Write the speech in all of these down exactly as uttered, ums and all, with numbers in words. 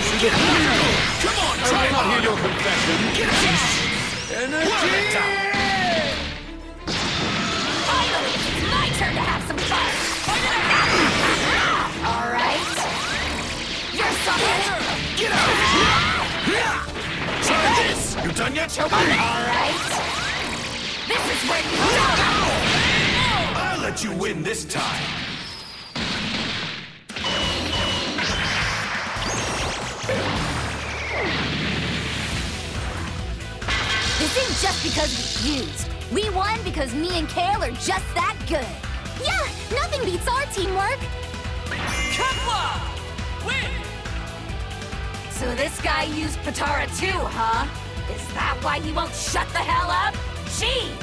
Get out! Come on, I try will not hear harder! your confession. Get out! Energy! Finally, it's my turn to have some fun! Alright. You're something! Get out! Try this! You done yet, Shelby? Alright. This is where you go! I'll let you win this time. This isn't just because we fused. We won because me and Kale are just that good. Yeah, nothing beats our teamwork. Kefla! Win! So this guy used Potara too, huh? Is that why he won't shut the hell up? Jeez!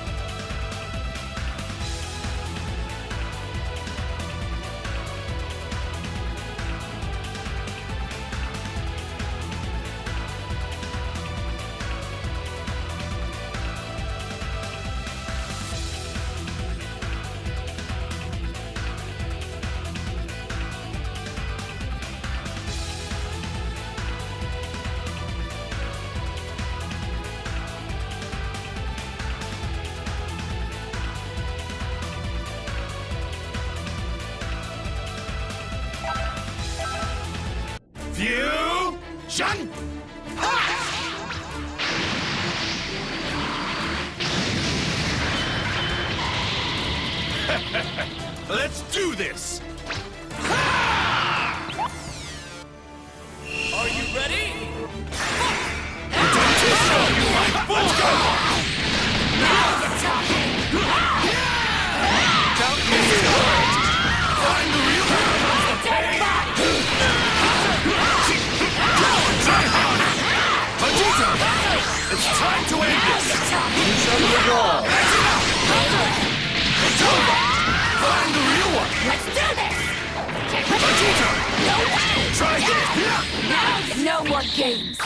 Fusion! Let's do this! Are you ready? Let's go! Count me in. Find the real Try harder! Vegeta! It's time to end this! You shall resolve. Find the real one! Let's do this! Vegeta! No way! Try this! Now, no more games!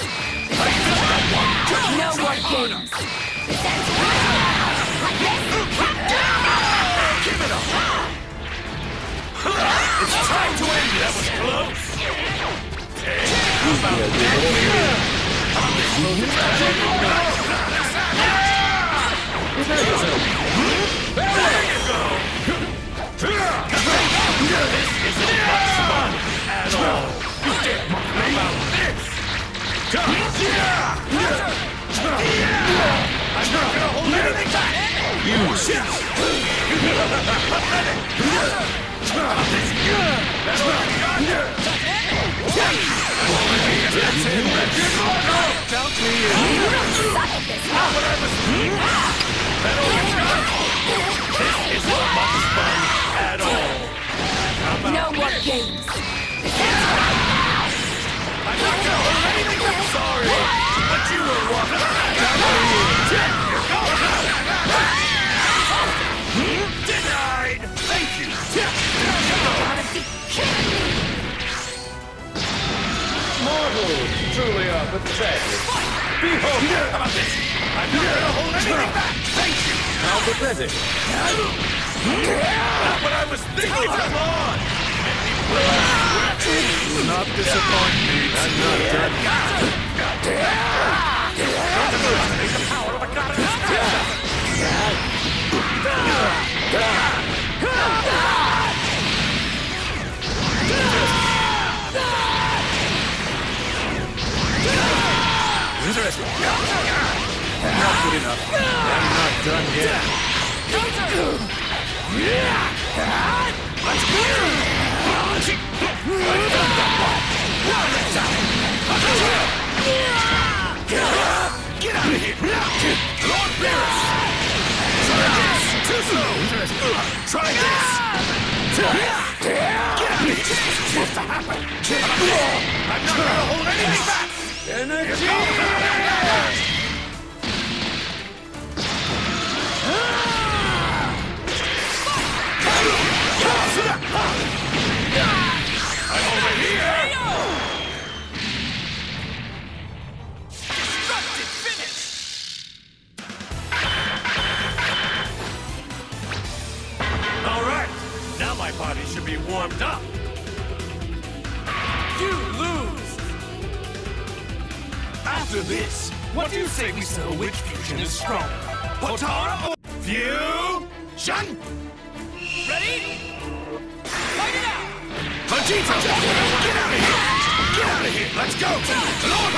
No more games! This ends right now! Like this! Give it up! It's time to end this! That was close! How about that? There you go! This isn't much fun at all! You dare mock me about this! Come! I'm not gonna hold anything back! You shit! That's what I got! Count me in. Suck at this! Not what I was thinking! That all you got? This isn't much fun at all! How about No more games! This ends right now! I'm not gonna hold anything back! Sorry! But you were walking around! Denied! Thank you! Gotta be kidding me! Mortals truly are pathetic. Behold! How about this? I'm not gonna hold anything back! Thank you! How pathetic. Not what I was thinking! Come on! Do not disappoint me. I'm not done. Make the power of a goddess! Interesting. Not good enough. I'm not done yet. Let's go! Get out of here! Lord Beerus! Try this! Too slow! Try this! Get out of here! This is supposed to happen! I'm not gonna hold anything back! Energy! I'm over here! Destructive finish! All right, now my body should be warmed up. You lose! After this, What do you say we settle which fusion is stronger? Potara or Fusion! Ready? Fight it out! Vegeta! Get out of here! Get out of here! Let's go! Lord!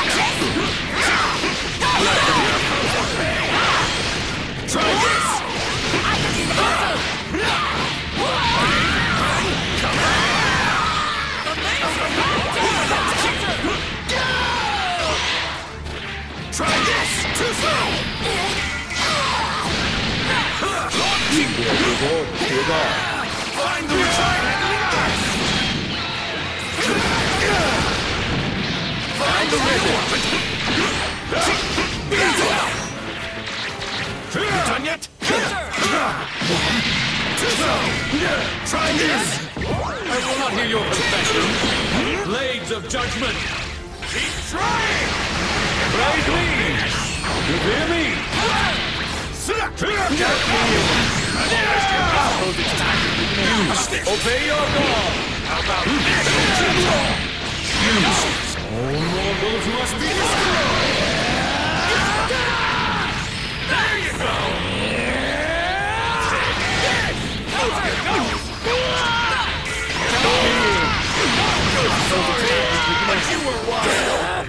Try this! Try this! Too slow! Find the retirement! Find the rhythm! You done yet? Too slow! Try this! I will not hear your confession. Blades of judgment. Keep trying! Praise me. You hear me? Obey your God. How about this? All mortals must be destroyed. There you go! But you were wild!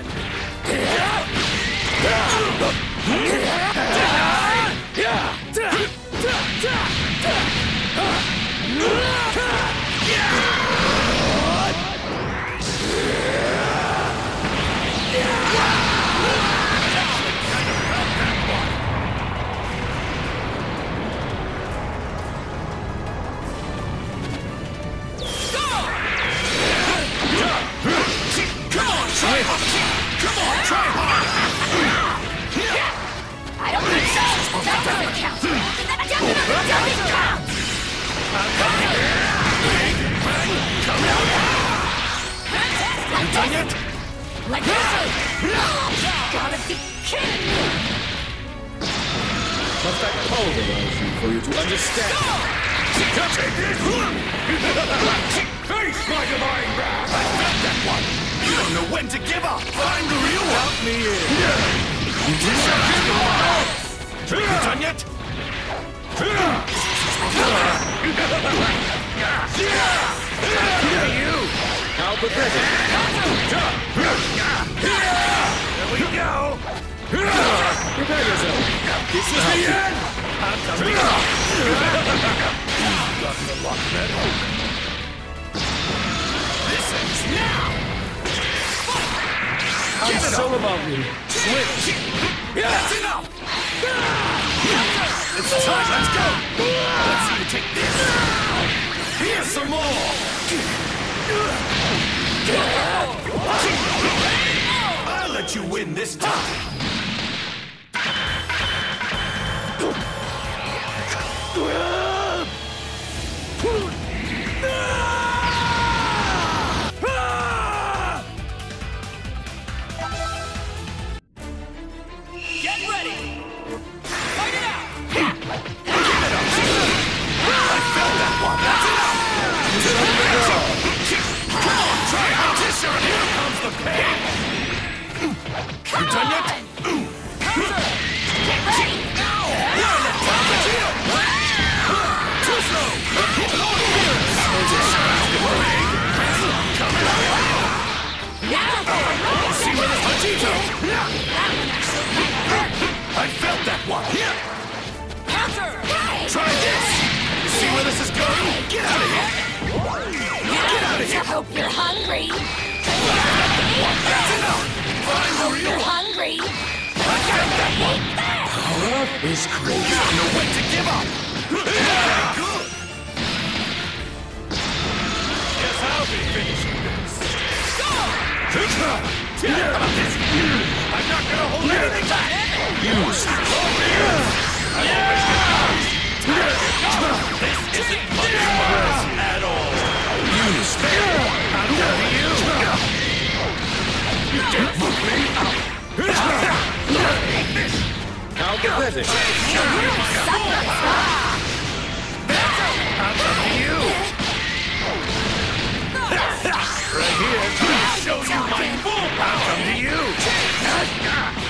Like this! Gotta be kidding me! Must I pulverize you for you to understand? Take this! Face my divine wrath! I felt that one! You don't know when to give up! Find the real one! Help me in. You done yet? You! How pathetic. There we go! Prepare yourself. This is the end! I'm coming up! You've gotten a lot better. This ends now! I'm so above you. Switch. That's enough! It's time, let's go! Let's see you take this! Here's some more! I'll let you win this time! Get ready! Fight it out! Give it up! I felt that one! That's enough! Come on, try out this! Here comes the pain! You done yet? Get ready! Learn that time, Vegeta! Too slow! Lord Beerus! Coming up! See where this Vegeta? I felt that one! Try this! You see where this is going? Get out of here! Get out of I here! hope you're hungry! That's enough! Find the real You're one! hungry! I felt that one! Power is You crazy. don't know when to give up! Very good! Guess I'll be finishing this! How about this? I'm not gonna hold anything back! Use. This isn't much worse at all! Use. I'm down to you! You can't move me! How pathetic. I'm down to you! Right here, to show you my full power! I'm to you!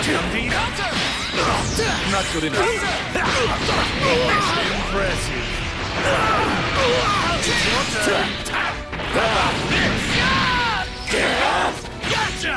Not good enough. Impressive. It's your turn. How about this? Gotcha!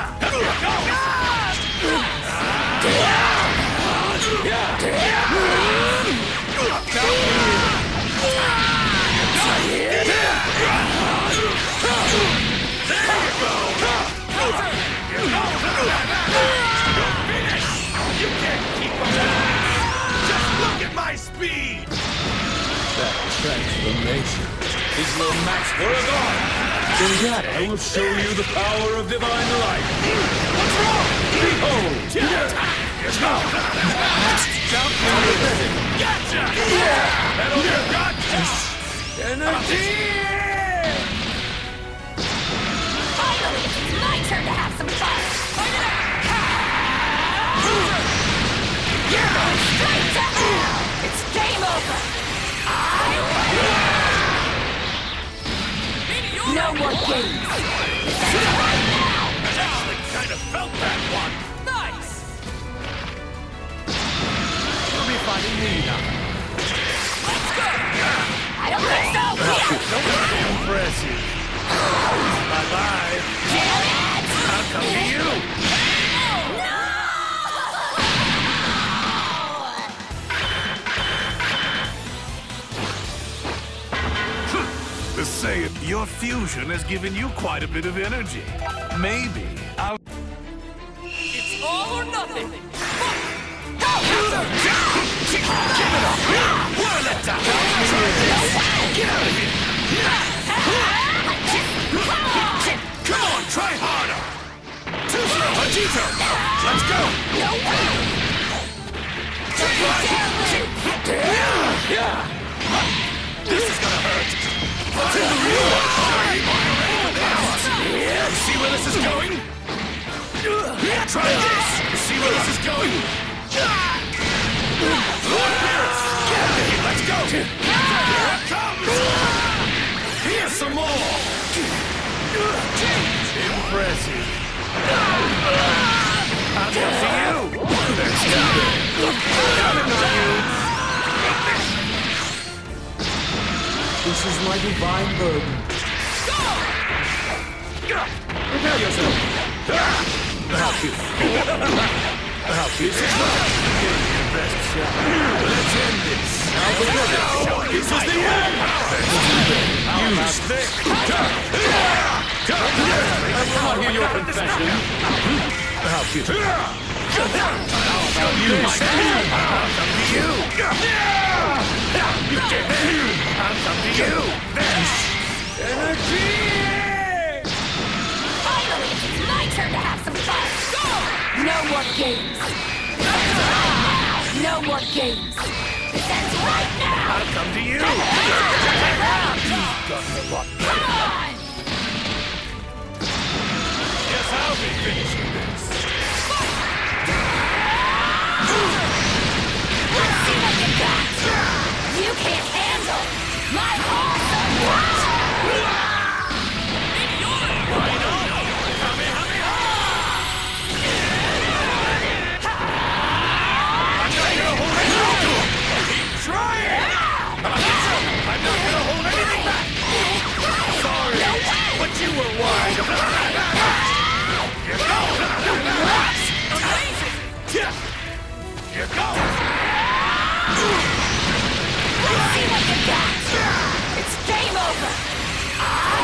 You can't keep up. Just look at my speed! That transformation is no match for a god. In that, I will show you the power of divine light. What's wrong? Behold! Let's go! Jump in the bed. Gotcha! That all you got? Energy! Finally, it's my turn to have some fun! You're going straight to hell! It's game over! I win! No more games! That's right now! Actually kind of felt that one. Nice! You'll be fighting me now. Let's go! I don't think so! Yeah. Impressive. Bye-bye. Damn it! I'll come to you. The saying, your fusion has given you quite a bit of energy. Maybe I'll... It's all or nothing! Give it up! What a letdown! Get out of here! Come on, try harder! Two slow, Vegito! Let's go! No way! This is gonna hurt! See where this is going? Try this! See where this is going? Lord Beerus! Get out of here! Let's go! Here it comes! Here's some more! Impressive! I'll come to you! Let's go! Counting on you! This is my divine burden. Prepare yourself. I'll help you. I'll help you. This is not your best shot. Let's end this. I'll forget it. This is the end. Use this. I will not hear your confession. I'll help you. I'll help you. I'll come to you! You get it! I'll come to you! Energy! Finally, it's my turn to have some fun! No more games! No more games! This ends right now! I'll come to you! You've gotten a lot better. Come on! Guess I'll be finishing this. Let's see what you got! You can't handle my awesome I'm not gonna hold anything! Keep trying! I'm not gonna hold anything back! Sorry, but you were wide! Here goes! Here goes! Let's see what you got! It's game over! I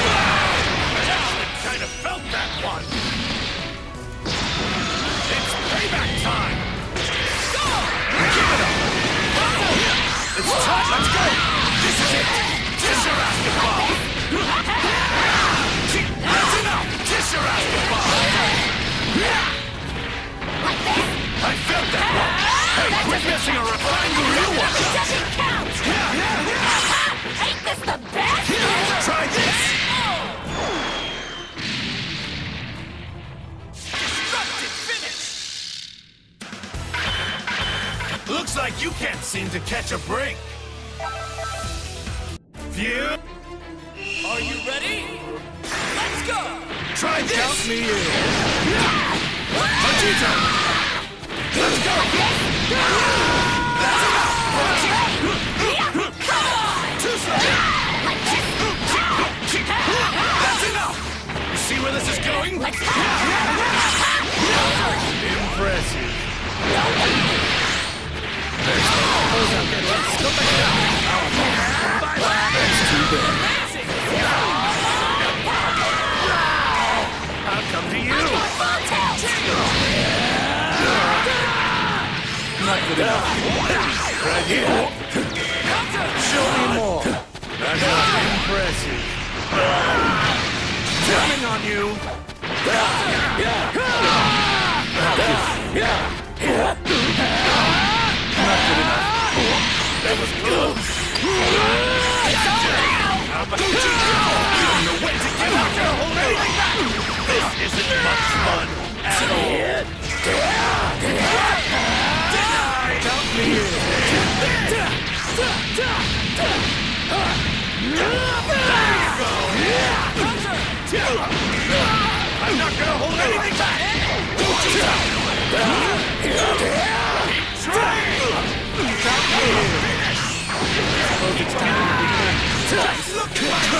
I kind of felt that one! It's payback time! Go! Give it up! It's time! Let's go! This is it! Kiss your ass goodbye! That's enough! Kiss your ass goodbye! Like this? I felt that one! Hey, quit messing around! Find the real one! It doesn't count! Ain't this the best? Try this! Destructive finish! Looks like you can't seem to catch a break. View? Are you ready? Let's go! Try this! Count me in! Vegito! Let's go! That's enough! Come on! Too slow! That's enough! You see where this is going? Impressive. That's too bad. I'll come to you! Not good enough. Right here! Show me more. That's impressive. Turning on you. Not good enough. That was close! I'm a Vegito! You don't know when to give up! I'm not gonna hold anything back! This isn't much fun at all! Count me in. I'm not gonna hold anything back! Keep trying! Count me in. Suppose it's time to begin. Just look at my...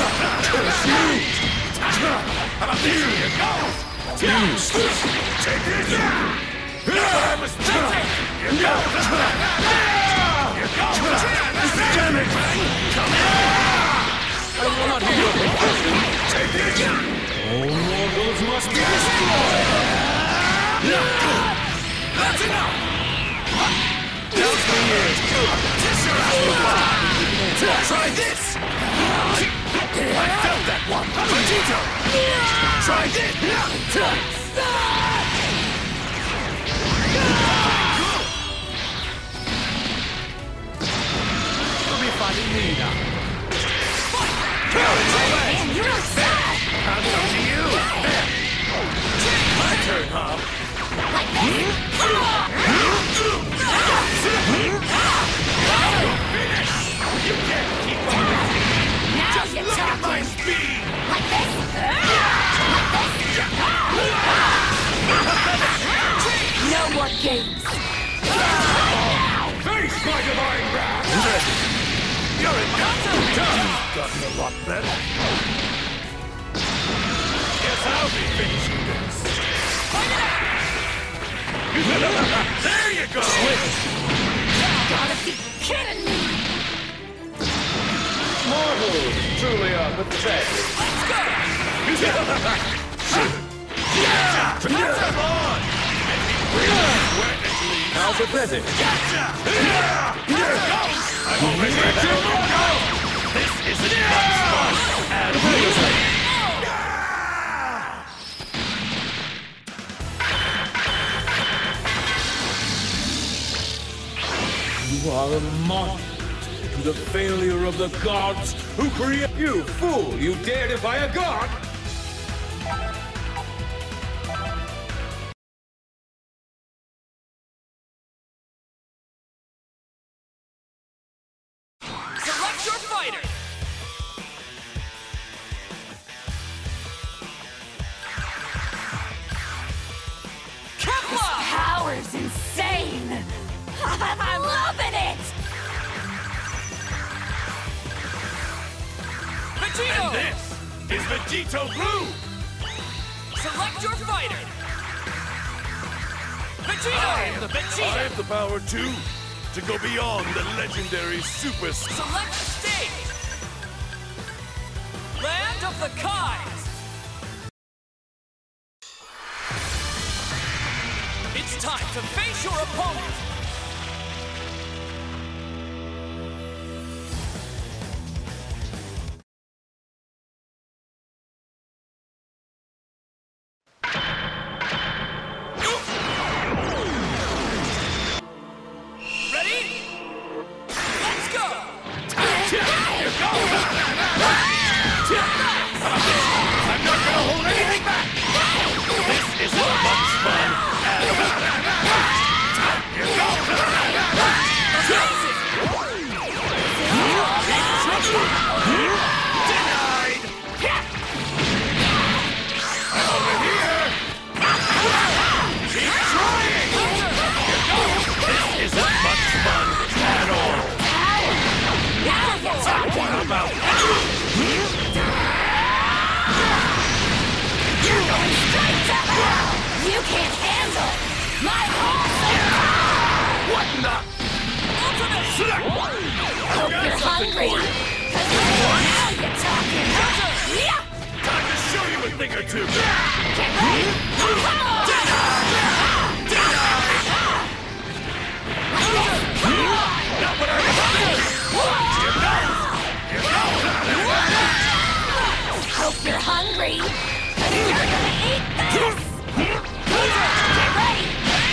How about this? Here you go! Take this! I was thinking! Here you go! Here you go! Damn it! Come here! I will not hear your confession. Take this! All mortals must be destroyed. That's enough! Count me in. Try this! I felt that one! Vegito! Try this! You'll be fighting me now. Carrots away! And you're outside! I'll come to you! My turn, huh? Like this! Finish! You can't keep up with me! Now Just you're look at my talking! speed! Like this! No more games! Face my divine wrath! You're in my You've gotten a lot better. Guess I'll be finishing this. There you go! Gotta be kidding me! Mortals truly are pathetic. Come on! How pathetic. I'm already at the go! This isn't much fun at all! You are a monument to the failure of the gods who create you. Fool, you dare defy a god? Select your fighter! Kevlar! Power's insane! I'm loving it! Vegito! And this is Vegito Blue! Select your fighter! Vegito! I am the Vegito! I have the power too, to go beyond the legendary Super... Select the stage! Land of the Kais! It's time to face your opponent! Ready? Let's go! Here you go! about? You're going straight to hell! You can't handle my awesome power! What in the? Hope you're hungry, cause now you're talking. Yeah! Time to show you a thing or two. Get ready! Come on! Not what I was thinking. Here goes. Here goes. Hope you're hungry, cause you're gonna eat this! Get ready!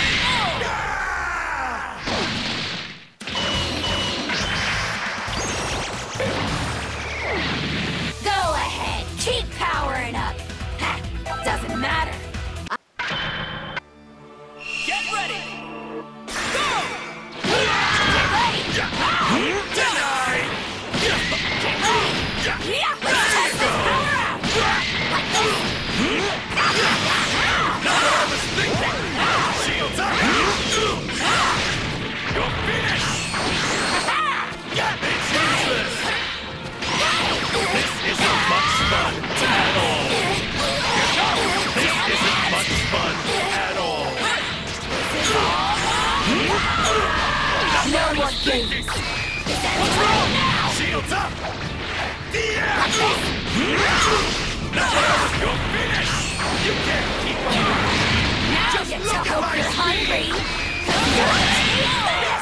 Go ahead, keep powering up. Ha, doesn't matter. Get ready! Go! Get ready! Denied. Get ready! Yeah, let's test this power out! Like this! Not what I was thinking. Shields up. You're finished. It's useless. This isn't much fun at all. This isn't much fun at all. No more games! It's ending right now! Shields up. Yeah. Not what I was. You're finished. You can't keep up. Now Just you look at hope my you're speed. hungry! Cause you're gonna eat this!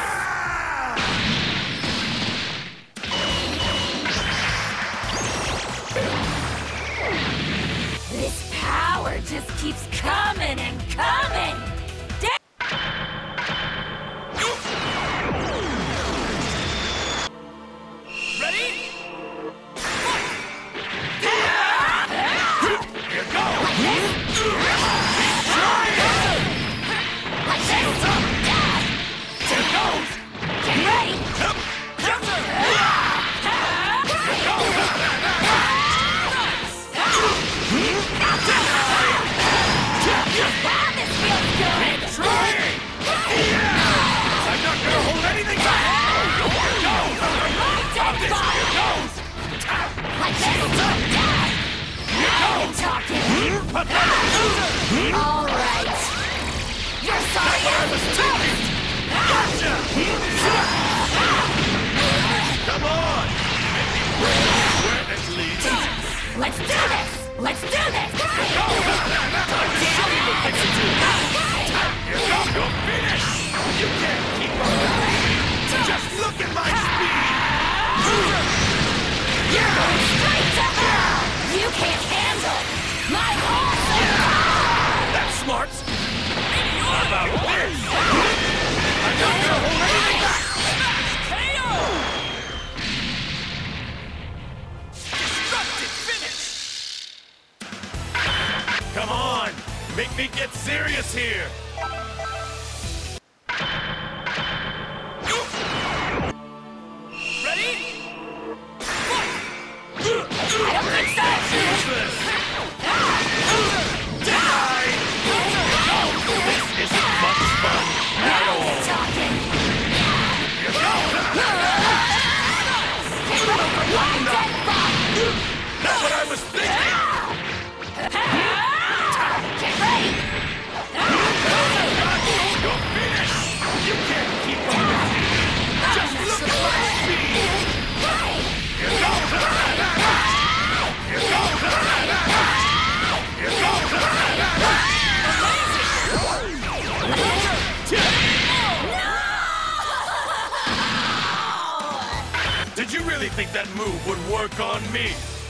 This power just keeps coming and coming! Ready? Here goes. Like this! Here goes. Get ready! Counter! Wow, this feels good! Trying. I'm not gonna hold anything back. Here goes. My dead Here body! goes. Like this! Now you're talking! All right. You're sorry I was toast. Gotcha. Come on. Make me where it leads. Let's do this. Let's do this. Time to show you what things to do. Here goes. You're finished. You can't keep up with me. Just look at my speed. You're going straight to hell. You can't handle my awesome power. That's smart. How about this? I'm not gonna hold anything back. K O! Destructive finish! Come on. Make me get serious here. Ready? I don't think so. Useless. Denied. This isn't much fun at Now all. you're talking. Here goes. Get ready for my dead body. Not what I was thinking. Get ready. You're finished. You can't keep up with me. Just look at my speed. Here goes. Here goes. Here goes. Did you really think that move would work on me?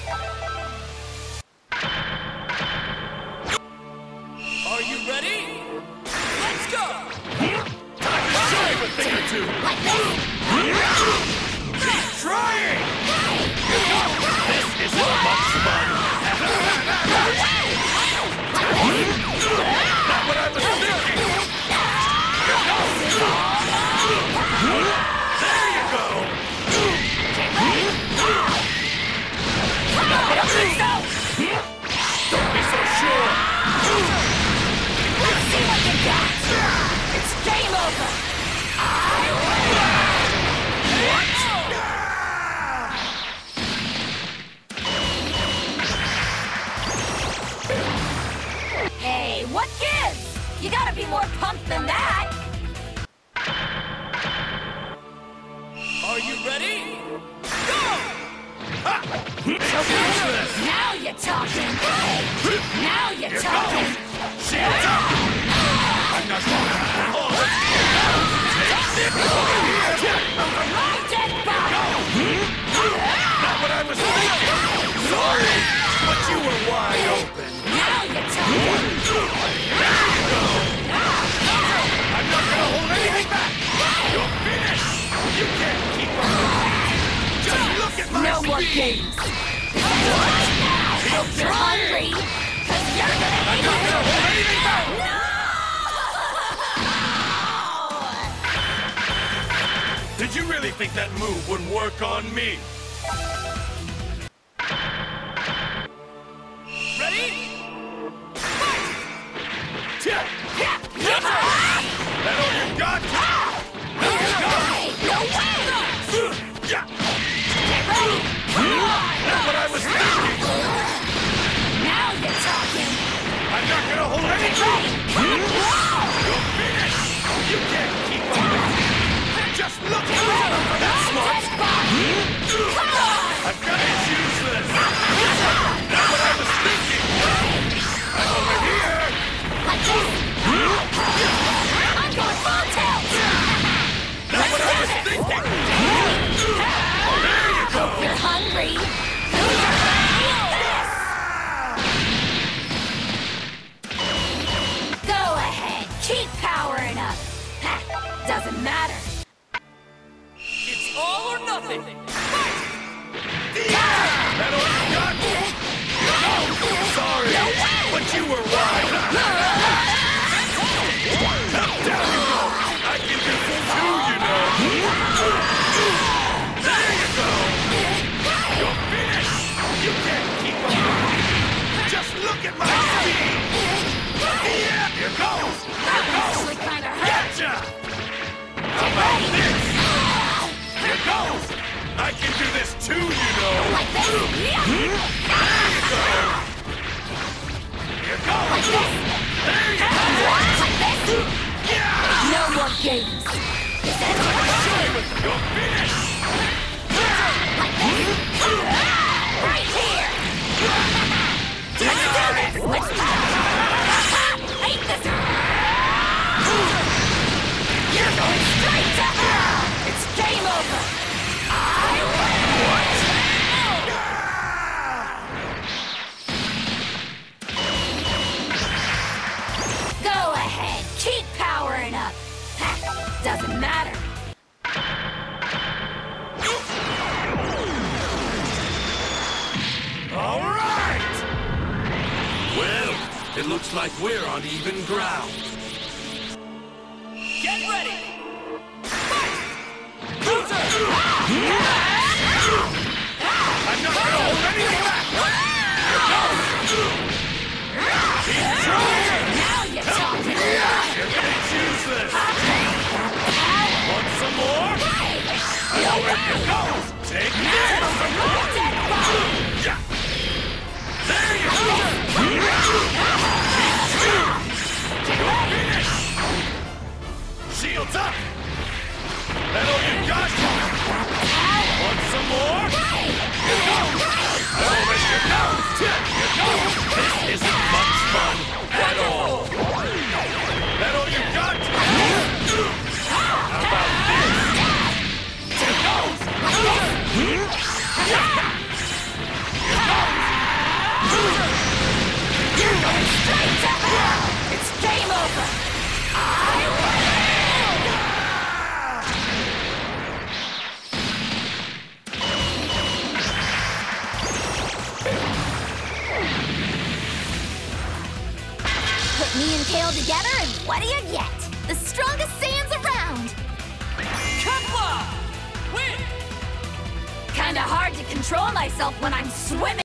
Are you ready? Let's go! Time to show you a thing or two. Like this. Keep trying. This isn't much fun. Not what I was thinking. There you go. Don't be so sure. Let's see what you got. It's game over. I win. You gotta be more pumped than that! Are you ready? Go! Now you're talking! Now you're talking! Shields up! I'm not gonna... Oh, Over my dead body! not what I was thinking! Sorry, but you were wide open. Now you're talking! There you go! I'm not gonna hold anything back! You're finished! You can't keep up! Just look at my No speed! more games! Right now! Hope you're hungry! Cause you're gonna I'm eat not it! gonna hold anything back! No! Did you really think that move would work on me? Ready? That all you got? No way! Yeah, Get ready! that's what I was thinking! Now you're talking! I'm not gonna hold anything! You're finished! You can't keep up! Just look at me! That's smart! I've got to use this! That's what I was thinking! I'm over here! Like this! I'm going full tilt! That's what I was thinking! There you go! Hope you're hungry! Go ahead! Keep powering up! Ha, doesn't matter! It's all or nothing! That all you got? Sorry, but you were right! Now down you go! I can do this too, you know! There you go! You're finished! You can't keep up! Just look at my speed! Yeah, here goes! Here goes! Actually kinda hurt! Gotcha! How about this? Here goes! I can do this too, you know! Like this! There you go! Here goes! There you go! Like this! Yeah! No more games! You're finished! Like this! Right here! Let's do this! Let's hate this! You're going straight to hell! It's game over! I win! Go ahead! Keep powering up! Ha, doesn't matter! All right! Well, it looks like we're on even ground. Get ready! Fight! Counter! I'm not gonna hold anything back! Keep trying! Now you're talking! You're gonna choose this! Want some more? I know where it goes! Take this! Yeah. There you go! You're finished! Shields up! That all you got? Want some more? Here goes! Over you go! Here goes! This isn't much fun at all! That all you got? How about this? Here goes! Here goes! You're going straight to hell! It's game over! I win! Put me and Kale together and what do you get? The strongest Saiyans around! Kefla! Win! Kinda hard to control myself when I'm swimming.